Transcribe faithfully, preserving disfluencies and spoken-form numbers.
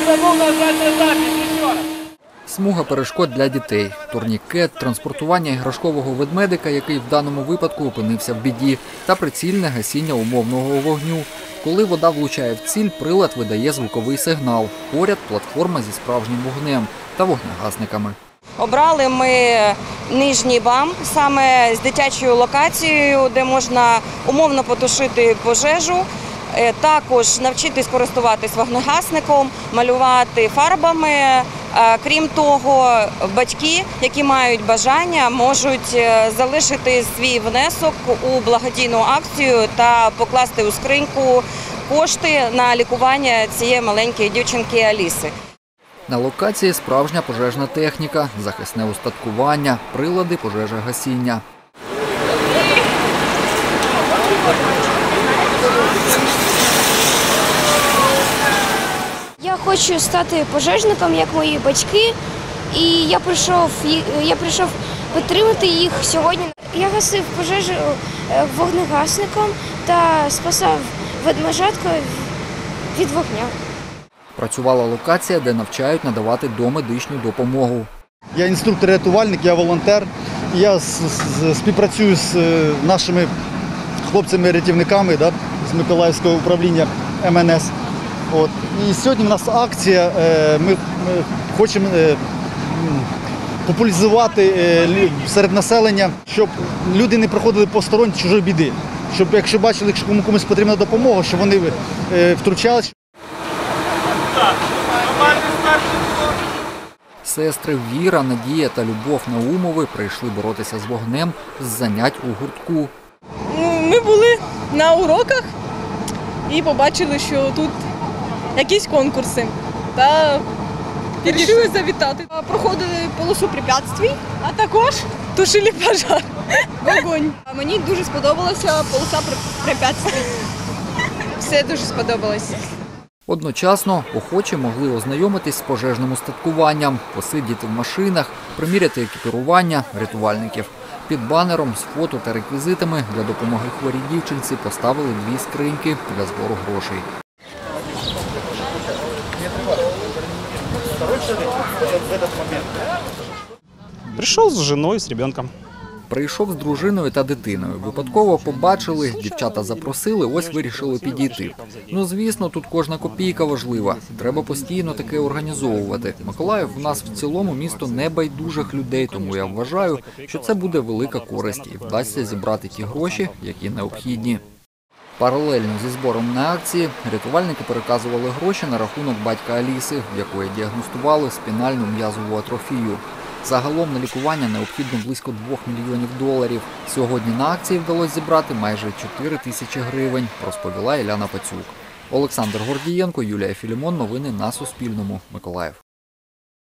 Смуга перешкод для дітей, турнікет, транспортування іграшкового ведмедика, який в даному випадку опинився в біді, та прицільне гасіння умовного вогню. Коли вода влучає в ціль, прилад видає звуковий сигнал. Поряд платформа зі справжнім вогнем та вогнегасниками. Обрали ми нижній БАМ саме з дитячою локацією, де можна умовно потушити пожежу, також навчитись користуватись вогнегасником, малювати фарбами. Крім того, батьки, які мають бажання, можуть залишити свій внесок у благодійну акцію та покласти у скриньку кошти на лікування цієї маленької дівчинки Аліси. На локації справжня пожежна техніка, захисне устаткування, прилади пожежогасіння. Я хочу стати пожежником, як мої батьки, і я прийшов, я прийшов підтримати їх сьогодні. Я гасив пожежу вогнегасником та спасав ведмежатку від вогню. Працювала локація, де навчають надавати домедичну допомогу. Я інструктор-рятувальник, я волонтер. Я співпрацюю з нашими хлопцями-рятівниками, да, з Миколаївського управління Ем Ен Ес. От. І сьогодні в нас акція, ми, ми хочемо популяризувати серед населення, щоб люди не проходили посторонні чужої біди. Щоб, якщо бачили, що комусь потрібна допомога, щоб вони втручалися. Сестри Віра, Надія та Любов Наумови прийшли боротися з вогнем з занять у гуртку. Ми були на уроках і побачили, що тут якісь конкурси, та вирішили завітати. Проходили полосу препятствий, а також тушили пожар. Вогонь. Мені дуже сподобалася полоса препятствий. Все дуже сподобалось. Одночасно охочі могли ознайомитись з пожежним устаткуванням, посидіти в машинах, приміряти екіпірування рятувальників. Під банером з фото та реквізитами для допомоги хворій дівчинці поставили дві скриньки для збору грошей. Прийшов з жіною, з дитиною. Прийшов з дружиною та дитиною. Випадково побачили, дівчата запросили, ось вирішили підійти. Ну, звісно, тут кожна копійка важлива. Треба постійно таке організовувати. Миколаїв у нас в цілому місто небайдужих людей, тому я вважаю, що це буде велика користь і вдасться зібрати ті гроші, які необхідні. Паралельно зі збором на акції рятувальники переказували гроші на рахунок батька Аліси, в якої діагностували спінальну м'язову атрофію. Загалом на лікування необхідно близько двох мільйонів доларів. Сьогодні на акції вдалося зібрати майже чотири тисячі гривень, розповіла Іляна Пацюк. Олександр Гордієнко, Юлія Філімон. Новини на Суспільному. Миколаїв.